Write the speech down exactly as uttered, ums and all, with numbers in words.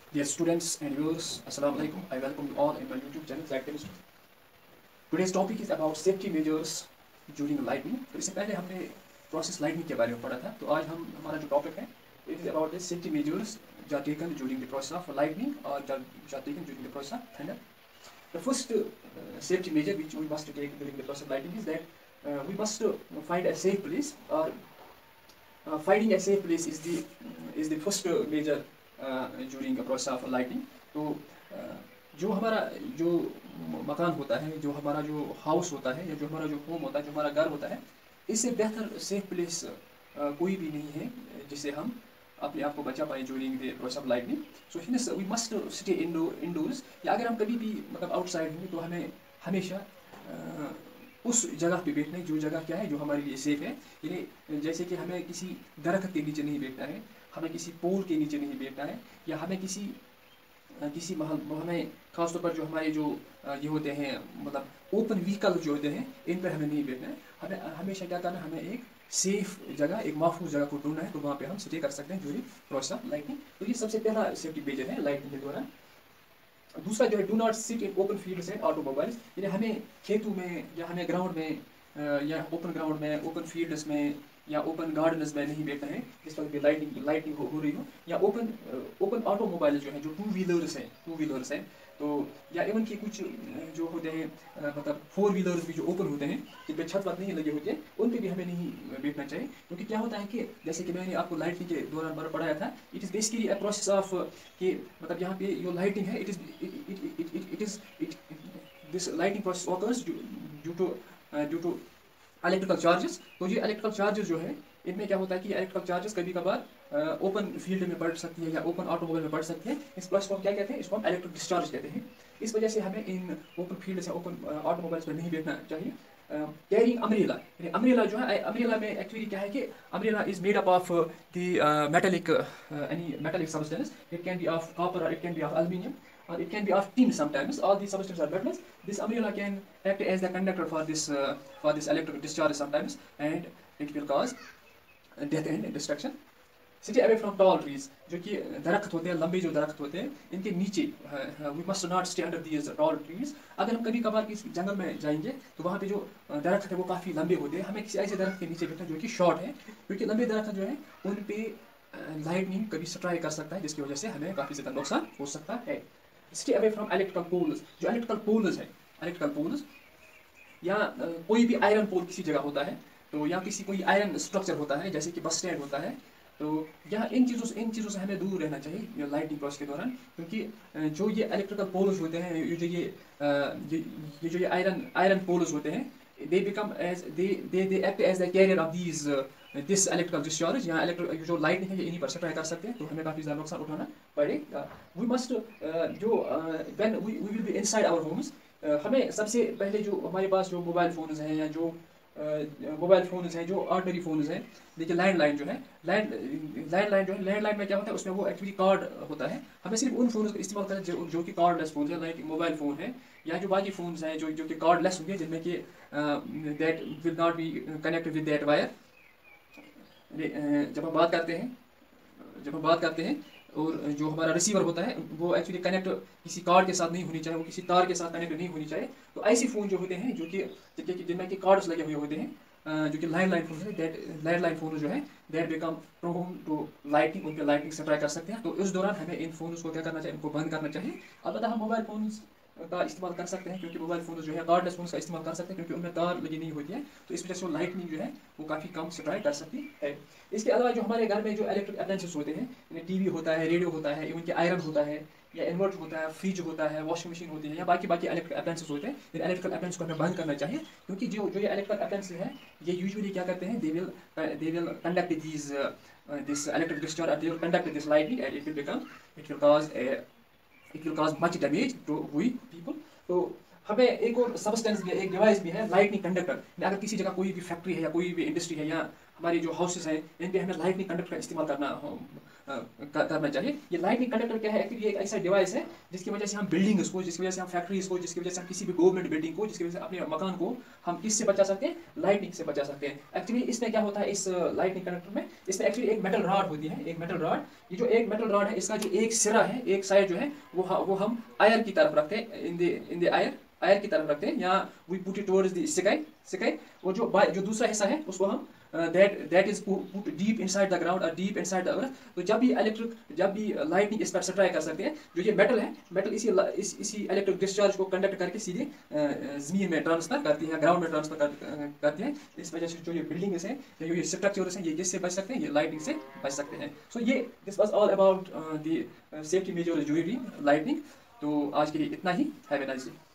Dear students and viewers, Assalamu alaikum. I welcome you all in my YouTube channel Zaid Chemistry. Today's topic is about safety measures during lightning. तो इससे पहले हमने process lightning के बारे में पढ़ा था. तो आज हम हमारा जो topic है, it is about the safety measures that are taken during the process of lightning or that are taken during the process of thunder. The first uh, safety measure which we must take during the process of lightning is that uh, we must uh, find a safe place. Or uh, finding a safe place is the is the first uh, major during a process of lighting. तो uh, जो हमारा जो मकान होता है, जो हमारा जो हाउस होता है या जो हमारा जो होम होता है, जो हमारा घर होता है, इससे बेहतर सेफ प्लेस uh, कोई भी नहीं है जिससे हम अपने आप को बचा पाए during the process of lighting. So hence we must stay indoors. या अगर हम कभी भी मतलब आउटसाइड होंगे तो हमें हमेशा uh, उस जगह पे बैठना है जो जगह क्या है जो हमारे लिए सेफ है. यानी जैसे कि हमें किसी दरख्त के नीचे नहीं बैठना है, हमें किसी पोल के नीचे नहीं बैठना है, या हमें किसी किसी महल हमें खासतौर पर जो हमारे जो ये होते हैं मतलब ओपन व्हीकल जो होते हैं इन पर हमें नहीं बैठना है. हमें हमेशा क्या करना है, हमें एक सेफ जगह, एक महफूज जगह को ढूंढना है. तो वहाँ पे हम स्टे कर सकते हैं ड्यूरिंग प्रोसेस ऑफ लाइटिंग. तो ये सबसे पहला सेफ्टी मेजर है लाइटिंग के दौरान. दूसरा जो है, do not sit in open fields and automobiles. यानी हमें खेतों में या हमें ग्राउंड में या ओपन ग्राउंड में, ओपन फील्ड्स में या ओपन गार्डन्स में नहीं बैठना है जिस वक्त भी लाइटिंग लाइटिंग हो, हो रही हो. या ओपन ओपन ऑटोमोबाइल जो है, जो टू व्हीलर्स हैं टू व्हीलर्स हैं तो या इवन कि कुछ जो होते हैं मतलब फोर व्हीलर्स भी जो ओपन होते हैं जिन पर छत वत नहीं लगे होते हैं, उन पर भी हमें नहीं बैठना चाहिए. क्योंकि क्या होता है कि जैसे कि मैंने आपको लाइटिंग के दौरान बार पढ़ाया था, it is basically a process of कि मतलब यहाँ पे जो लाइटिंग है, it is it is this lighting process occurs due to due to electrical charges. तो ये इलेक्ट्रिकल चार्जेस जो है, इनमें क्या होता है कि इलेक्ट्रिकल चार्जेस कभी कभार ओपन फील्ड में बढ़ सकती है या ओपन ऑटोमोबाइल में बढ़ सकती है. इस प्रोसेस को हम क्या कहते हैं, इसको हम इलेक्ट्रिक डिस्चार्ज कहते हैं. इस वजह से हमें इन ओपन फील्ड से ओपन ऑटोमोबाइल्स में नहीं बैठना चाहिए. कैरिंग अम्ब्रेला, यानी अम्ब्रेला जो है, अम्ब्रेला में एक्चुअली क्या है कि umbrella is made up of the metallic any metallic substance. It can be of copper और it can be of aluminium or it can be of tin sometimes. All these substances are metals. This umbrella can act as the conductor for this uh, for this electric discharge sometimes, and it will cause death and destruction. Stay away from tall trees. जो कि दरख्त होते हैं, लंबे जो दरख्त होते हैं, इनके नीचे we must not stay under these tall trees. अगर हम कभी कभार किसी जंगल में जाएंगे तो वहाँ पे जो दरख्त है वो काफ़ी लंबे होते हैं. हमें किसी ऐसे दरख्त के नीचे बैठना जो कि शॉर्ट है, क्योंकि लंबे दरख्त जो है उन पे लाइटनिंग कभी स्ट्राइक कर सकता है, जिसकी वजह से हमें काफ़ी ज़्यादा नुकसान हो सकता है. Stay away from electrical poles. जो इलेक्ट्रिकल पोल्स है, इलेक्ट्रिकल पोल्स या कोई भी आयरन पोल किसी जगह होता है, तो या किसी कोई आयरन स्ट्रक्चर होता है जैसे कि बस स्टैंड होता है, तो यहाँ इन चीज़ों से इन चीज़ों से हमें दूर रहना चाहिए लाइटिंग प्रोसेस के दौरान. क्योंकि जो ये इलेक्ट्रिकल पोल्स होते हैं, ये जो ये ये जो ये आयरन आयरन पोल्स होते हैं, they become as they they they act as the carrier of these uh, this electrical discharge. यहाँ इलेक्ट्रिक जो लाइटिंग है ये इन्हीं पर सप्लाई कर सकते हैं, तो हमें काफ़ी ज़्यादा नुकसान उठाना पड़ेगा. वी मस्ट जो when we we will be inside our homes, हमें सबसे पहले जो हमारे पास जो मोबाइल फ़ोन्स हैं या जो मोबाइल फ़ोन्स हैं, जो ऑर्डनरी फ़ोन्स हैं, देखिए लैंडलाइन जो है, लैंड लैंडलाइन जो है, लैंडलाइन में क्या होता है, उसमें वो एक्चुअली कार्ड होता है. हमें सिर्फ उन फ़ोन्स का इस्तेमाल करें जो जो कि कार्डलेस फ़ोन है, लाइक मोबाइल फ़ोन है या जो बाकी फ़ोन्स हैं जो जो कि कार्डलेस होंगे, जिनमें कि that will not be connected with that wire. जब हम बात करते हैं जब हम बात करते हैं और जो हमारा रिसीवर होता है वो एक्चुअली कनेक्ट किसी कार्ड के साथ नहीं होनी चाहिए, वो किसी तार के साथ कनेक्ट नहीं होनी चाहिए. तो ऐसे फ़ोन जो होते हैं जो कि जिनमें कि कार्ड्स लगे हुए होते हैं, जो कि लैंडलाइन फोन है, दैट लैंडलाइन फोन जो है that become prone to lighting, उन पर लाइटिंग से ट्राई कर सकते हैं. तो इस दौरान हमें इन फ़ोन को क्या करना चाहिए, इनको बंद करना चाहिए. अलबत्ता हम मोबाइल फ़ोन का इस्तेमाल कर सकते हैं, क्योंकि मोबाइल फ़ोन जो है कार्डलेस फ़ोन का इस्तेमाल कर सकते हैं, क्योंकि उनमें तार लगी नहीं होती है, तो इस वजह से वो लाइटनिंग जो है वो काफ़ी कम स्ट्राइक कर सकती है. इसके अलावा जो हमारे घर में जो इलेक्ट्रिक अप्लायंसेस होते हैं, टीवी होता है, रेडियो होता है, इवन कि आयरन होता है या इन्वर्टर होता है, फ्रिज होता है, वॉशिंग मशीन होती है या बाकी बाकी इलेक्ट्रिक अप्लायंसेस होते हैं, इन इलेक्ट्रिकल अप्लायंस को हमें बंद करना चाहिए. क्योंकि जो जो ये इलेक्ट्रिकल अप्लायंसेस हैं ये यूजुअली क्या करते हैं, they will they will conduct these this electric discharge, they will conduct this lighting and it will become it will cause it will cause much damage to we people. तो हमें एक और substance भी है, एक डिवाइस भी है, lightning conductor. अगर किसी जगह कोई भी फैक्ट्री है या कोई भी इंडस्ट्री है या हमारी जो हाउसेस हैं इन पे हमें लाइटनिंग कंडक्टर का इस्तेमाल करना अ, कर- करना चाहिए। ये लाइटनिंग कंडक्टर क्या है, एक्चुअली एक ऐसा डिवाइस है जिसकी वजह से हम बिल्डिंग्स को, जिसकी वजह से हम फैक्ट्रीज को, जिसकी वजह से हम किसी भी गवर्नमेंट बिल्डिंग को, जिसकी वजह से अपने मकान को हम किससे बचा सकते हैं, लाइटनिंग से बचा सकते हैं। एक्चुअली इसमें क्या होता है, इस लाइटनिंग कंडक्टर में इसमें एक्चुअली एक मेटल रॉड होती है, एक मेटल रॉड। ये जो एक मेटल रॉड है इसका जो एक सिरा है, एक साइड जो है वो ह- वो हम आयर की तरफ रखते हैं, इन द इन द आयर आयर की तरफ रखते हैं, या we put it towards the sky sky. वो जो बा- जो दूसरा हिस्सा है उसको हम that that is put deep inside the ground और डीप इनसाइड द अर्थ। तो जब भी इलेक्ट्रिक जब भी लाइटनिंग इस पर सप्लाई कर सकते हैं, जो ये मेटल है, मेटल इसी इस, इसी इलेक्ट्रिक डिस्चार्ज को कंडक्ट करके सीधे जमीन में ट्रांसफर करती है, ग्राउंड में ट्रांसफर कर, करती है। इस वजह से जो ये बिल्डिंग्स हैं या जो ये स्ट्रक्चर्स हैं, ये किससे बच सकते हैं, ये लाइटनिंग से बच सकते हैं। सो so, ये this was all about the safety measures during lightning. तो आज के लिए इतना ही। Have a nice day.